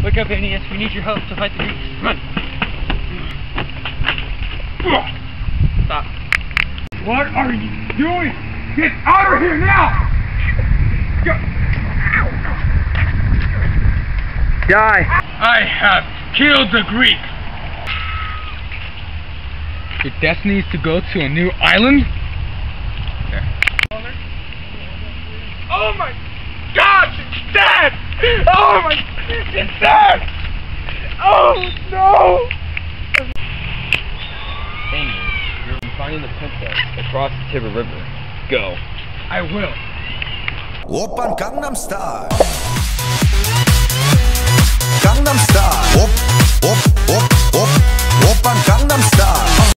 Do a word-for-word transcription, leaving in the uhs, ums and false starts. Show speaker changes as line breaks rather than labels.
Wake up, Aneas. We need your help to fight the Greeks. Come on. Stop.
What are you doing? Get out of here now! Go.
Die.
I have killed the Greeks.
Your destiny is to go to a new island?
There. Oh my God! It's dead! Oh my... It's dead! Oh no!
Aneas, you're finding the princess across the Tiber River. Go.
I will.
Oppan Gangnam Style. Gangnam Style. Op, op, op, op. Oppan Gangnam Style.